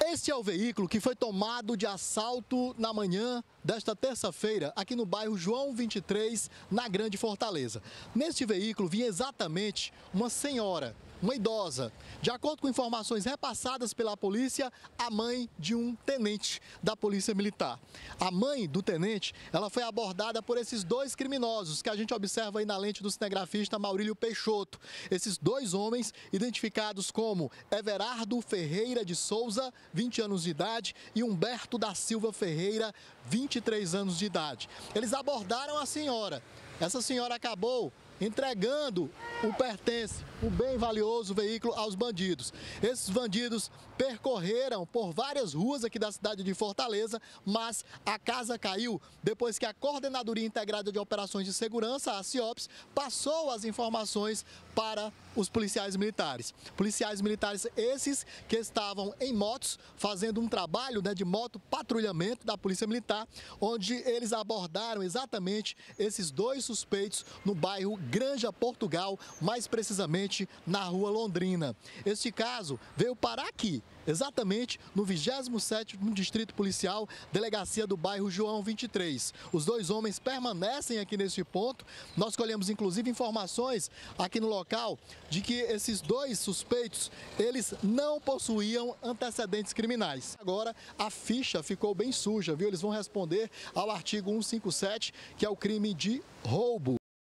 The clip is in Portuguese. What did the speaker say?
Este é o veículo que foi tomado de assalto na manhã desta terça-feira, aqui no bairro João 23, na Grande Fortaleza. Neste veículo vinha exatamente uma senhora, uma idosa. De acordo com informações repassadas pela polícia, a mãe de um tenente da Polícia Militar. A mãe do tenente, ela foi abordada por esses dois criminosos que a gente observa aí na lente do cinegrafista Maurílio Peixoto. Esses dois homens, identificados como Everardo Ferreira de Souza, 20 anos de idade, e Humberto da Silva Ferreira, 23 anos de idade. Eles abordaram a senhora. Essa senhora acabou entregando o pertence, o bem valioso veículo aos bandidos. Esses bandidos percorreram por várias ruas aqui da cidade de Fortaleza, mas a casa caiu depois que a Coordenadoria Integrada de Operações de Segurança, a CIOPS, passou as informações para os policiais militares. Policiais militares esses que estavam em motos, fazendo um trabalho de moto patrulhamento da Polícia Militar, onde eles abordaram exatamente esses dois suspeitos no bairro Granja Portugal, mais precisamente na Rua Londrina. Este caso veio parar aqui, exatamente no 27º Distrito Policial, delegacia do bairro João 23. Os dois homens permanecem aqui neste ponto. Nós colhemos inclusive informações aqui no local de que esses dois suspeitos, eles não possuíam antecedentes criminais. Agora a ficha ficou bem suja, viu? Eles vão responder ao artigo 157, que é o crime de roubo.